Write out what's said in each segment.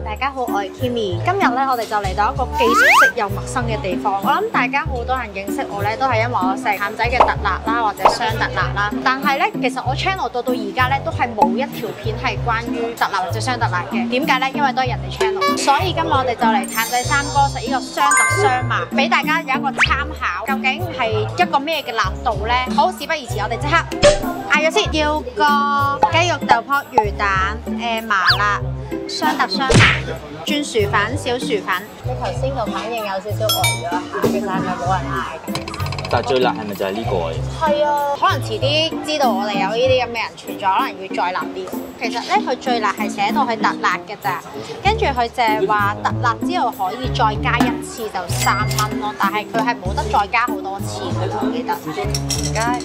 大家好，我係 Kimi。今日咧，我哋就嚟到一個既熟悉又陌生嘅地方。我諗大家好多人認識我咧，都係因為我食譚仔嘅特辣啦，或者雙特辣啦。但係咧，其實我 channel 到而家咧，都係冇一條片係關於特辣或者雙特辣嘅。點解咧？因為都係人哋 channel。所以今日我哋就嚟譚仔三哥食呢個雙特雙麻，俾大家有一個參考，究竟係一個咩嘅辣度咧？好，事不宜遲，我哋即刻嗌咗先，要個雞肉豆泡魚蛋麻辣。雙特雙麻，轉薯粉小薯粉。你頭先個反應有少少呆咗一下，其實係咪冇人嗌㗎？ 但係最辣係咪就係呢個啊？ 係啊，可能遲啲知道我哋有呢啲咁嘅人存在，可能要再辣啲。其實咧，佢最辣係寫到係特辣嘅咋，跟住佢就係話特辣之後可以再加一次就3蚊咯，但係佢係冇得再加好多次嘅，我記得。唔該。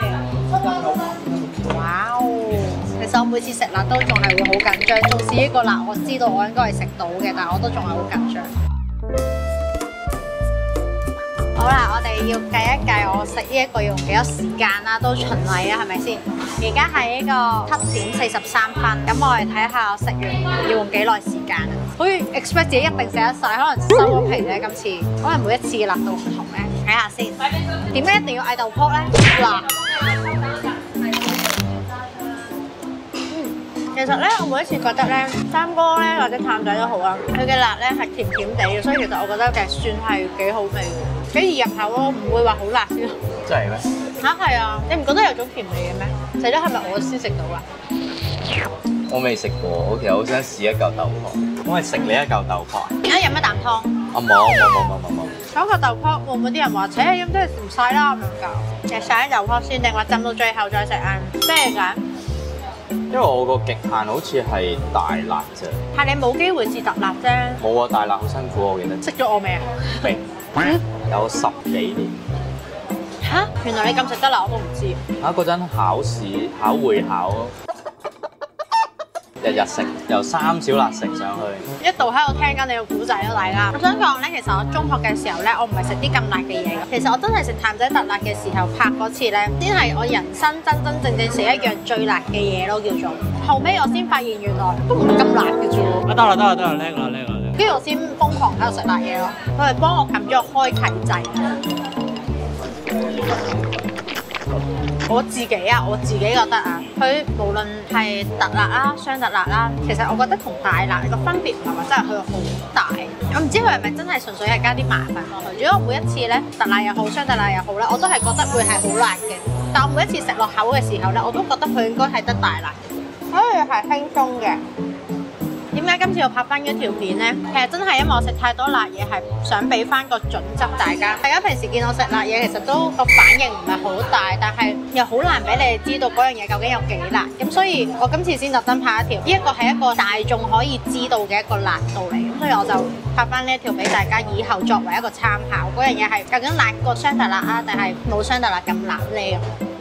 哇哦！其實我每次食辣都仲係會好緊張，縱使呢個辣我知道我應該係食到嘅，但係我都仲係好緊張。好啦，我哋要計一計我食呢一個要用幾多時間啦，都循例啊，係咪先？而家係呢個7:43，咁我哋睇下我食完要用幾耐時間啊？好似 expect 自己一定食得晒，可能收咗皮咧今次，可能每一次嘅辣度唔同咧。睇下先，點解一定要嗌豆泡咧？嗱。其實咧，我每一次覺得咧，三哥咧或者譚仔都好啊，佢嘅辣咧係甜甜地嘅，所以其實我覺得其實算係幾好味嘅，幾易入口咯，唔會話好辣先。 真係咩？ 嚇係啊！你唔覺得有種甜味嘅咩？死咗係咪我先食到啊？ 我未食過，我其實好想試一嚿豆泡，我係食你一嚿豆泡。 而家飲一啖湯。 啊冇。 嗰個豆泡會唔會啲人話，咁真係唔晒啦咁樣㗎？其實曬啲豆泡先定話浸到最後再食啊？咩㗎？ 因為我個極限好似係大辣啫， 係你冇機會試特辣啫。 冇啊，大辣好辛苦，我記得。 識咗我未啊？ 未，有10幾年。 嚇！原來你咁食得辣我都唔知。 嗰陣考試考會考，日日食，由3小辣食上去。 一度喺度聽緊你個古仔咯，大家。我想講咧，其實我中學嘅時候咧，我唔係食啲咁辣嘅嘢。其實我真係食譚仔特辣嘅時候拍嗰次咧，先係我人生真正食一樣最辣嘅嘢咯，叫做。後尾我先發現原來都唔係咁辣嘅啫喎。 得啦，叻啦。 跟住我先瘋狂喺度食辣嘢咯。佢係幫我撳咗個開啟掣。我自己覺得啊，佢無論係特辣啦、雙特辣啦，其實我覺得同大辣個分別唔係話真係去到好大。我唔知佢係咪真係純粹係加啲麻粉落去。如果每一次咧特辣又好、雙特辣又好咧，我都係覺得會係好辣嘅。但我每一次食落口嘅時候咧，我都覺得佢應該係得大辣嘅，所以係輕鬆嘅。點解今次我拍翻呢條片咧？其實真係因為我食太多辣嘢，係想俾翻個準則大家。大家平時見我食辣嘢，其實都個反應唔係好大，但係又好難俾你哋知道嗰樣嘢究竟有幾辣。咁所以我今次先特登拍一條，呢一個係一個大眾可以知道嘅一個辣度嚟。咁所以我就拍翻呢一條俾大家以後作為一個參考。嗰樣嘢係究竟辣過雙特辣啊，定係冇雙特辣咁辣咧？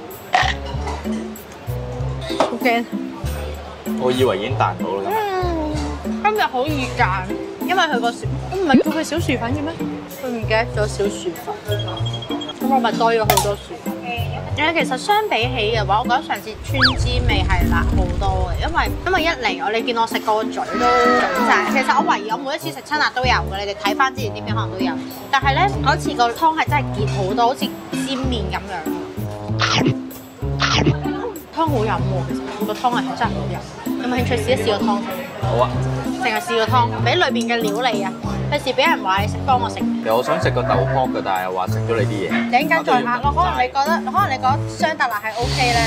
好驚！ 我以為已經彈到啦。 今日好易揀，因為佢個薯，唔係叫佢小薯粉嘅咩？佢唔記得咗小薯粉，咁我咪多咗好多薯粉。其實相比起嘅話，我覺得上次川滋味係辣好多嘅，因為一嚟你見我食個嘴都腫晒。其實我懷疑我每一次食親辣都有嘅，你哋睇翻之前啲片可能都有。但係咧，嗰次個湯係真係結好多，好似煎麵咁樣。湯好飲喎，其實個湯係真係好飲。有冇興趣試一試個湯？ 好啊， 淨係試個湯，俾裏邊嘅料你啊！費事俾人話你食幫我食。 其實我想食個豆泡嘅，但係又話食咗你啲嘢。 你陣間再下咯，可能你覺得雙特辣係 OK 咧。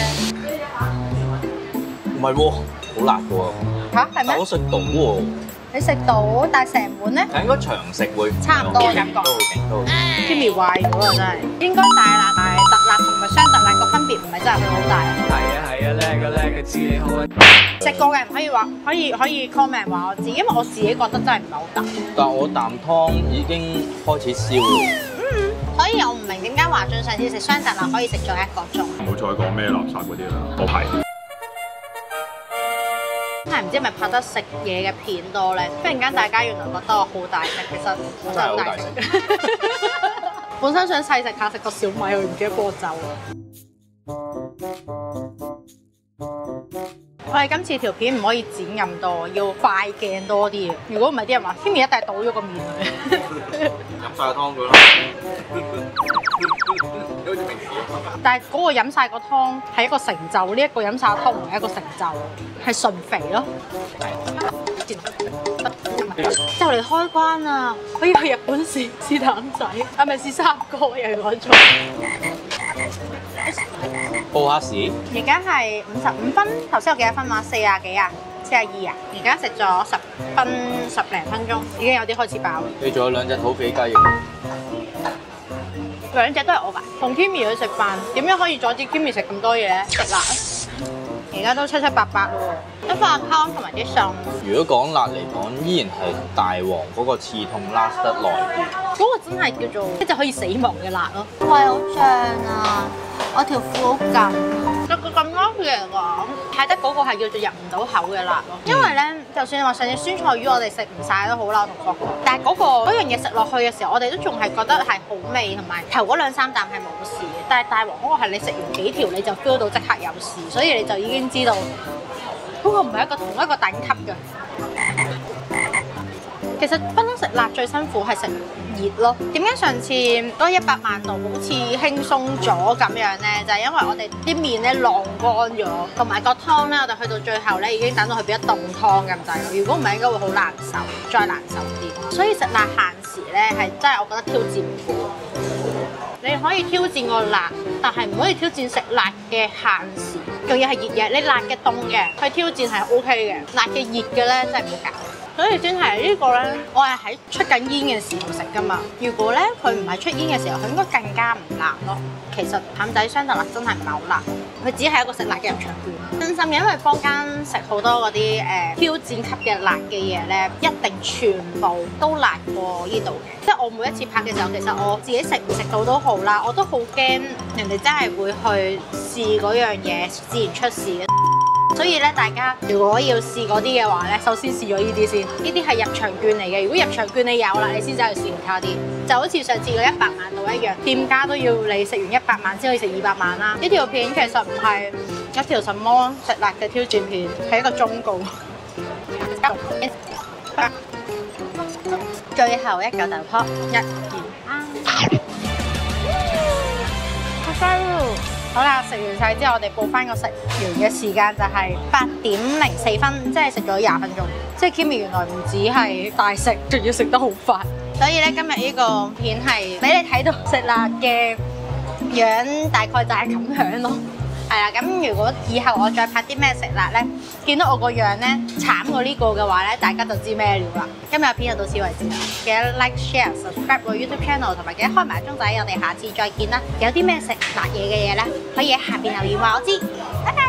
唔係喎，好辣嘅喎。 嚇係咩？ 我食到喎。 你食到，但係成碗咧？ 應該長食會差唔多感覺。 都好勁，都好勁。 Kimi 壞咗啊！真係應該大辣，但係特辣同埋雙特辣個分別唔係真係好大。 係啊，叻嘅知你好啊。 食過嘅人可以 comment 話我知，因為我自己覺得真係唔係好得。 但係我啖湯已經開始燒啦。 所以我唔明點解華俊上次食雙特辣可以食咗1個鐘。 唔好再講咩垃圾嗰啲啦，我係。 真係唔知係咪拍得食嘢嘅片多咧？忽然間大家原來覺得我好大食，其實我真係好大食。本身想細食下食個小米，我唔記得幫我走。 我哋今次條片唔可以剪咁多，要快鏡多啲嘅。如果唔係啲人話 Kimi 一定倒咗個面去。 飲晒湯佢咯。好似平時咁。 但係嗰個飲晒個湯係一個成就，呢一個飲晒個湯唔係一個成就，係純肥咯。就嚟開關啦！可以去日本試蛋仔，係咪試三哥又講錯？ 報下時， 而家係55分，頭先有幾多分話40幾啊？42啊！而家食咗10零分鐘，已經有啲開始飽。 你仲有2隻土匪雞翼， 兩隻都係我㗎。同 Kimi 去食飯，點樣可以阻止 Kimi 食咁多嘢咧？食辣。而家都7七八八咯喎，一飯湯同埋啲餸。 如果講辣嚟講，依然係大王嗰個刺痛 last 得耐啲。 嗰個真係叫做一隻可以死亡嘅辣咯。喂，好脹啊！我條褲好緊。有個咁多嘢講，睇得嗰個係叫做入唔到口嘅辣咯。因為咧，就算你話上次酸菜魚我哋食唔晒都好啦，我同霍哥。但係嗰樣嘢食落去嘅時候，我哋都仲係覺得係好味，同埋頭嗰2、3啖係冇事嘅。但係大王嗰個係你食完幾條你就 feel 到即刻有事，所以你就已經知道嗰個唔係同一個等級嘅。其實不嬲食辣最辛苦係食熱咯。點解上次嗰100萬度好似輕鬆咗咁樣呢？就係因為我哋啲麵咧晾乾咗，同埋個湯咧，我哋去到最後咧已經等到佢變咗凍湯咁滯咯。如果唔係，應該會好難受，再難受啲。所以食辣限時咧係真係我覺得挑戰唔過。你可以挑戰個辣，但係唔可以挑戰食辣嘅限時。仲要係熱嘅，你辣嘅凍嘅去挑戰係 OK 嘅，辣嘅熱嘅咧真係唔好搞。所以先係呢個咧，我係喺出緊煙嘅時候食噶嘛。如果咧佢唔係出煙嘅時候，佢應該更加唔辣咯。其實譚仔雙特辣真係唔係好辣，佢只係一個食辣嘅入場券。真心因為坊間食好多嗰啲挑戰級嘅辣嘅嘢咧，一定全部都辣過呢度嘅。即係我每一次拍嘅時候，其實我自己食唔食到都好啦，我都好驚人哋真係會去試嗰樣嘢，自然出事嘅。所以咧，大家如果要試嗰啲嘅話咧，首先試咗呢啲先。呢啲係入場券嚟嘅，如果入場券你有啦，你先走去試其他啲。就好似上次嗰100萬度一樣，店家都要你食完100萬先可以食200萬啦。呢條片其實唔係一條什麼食辣嘅挑戰片，係一個忠告。最後一嚿豆泡，1、2、3。好快喎！好啦，食完晒之後，我哋報翻個食完嘅時間就係8點04分，即係食咗20分鐘。即係 Kimi 原來唔止係大食，仲要食得好快。所以咧，今日呢個片係俾你睇到食辣嘅樣，大概就係咁樣咯。係啦，咁如果以後我再拍啲咩食辣咧，見到我個樣咧慘過呢個嘅話咧，大家就知咩料啦。今日片就到此為止啦，記得 like、share、subscribe 我 YouTube channel， 同埋記得開埋鐘仔，我哋下次再見啦。有啲咩食辣嘢嘅嘢咧，可以喺下邊留言話我知。拜拜。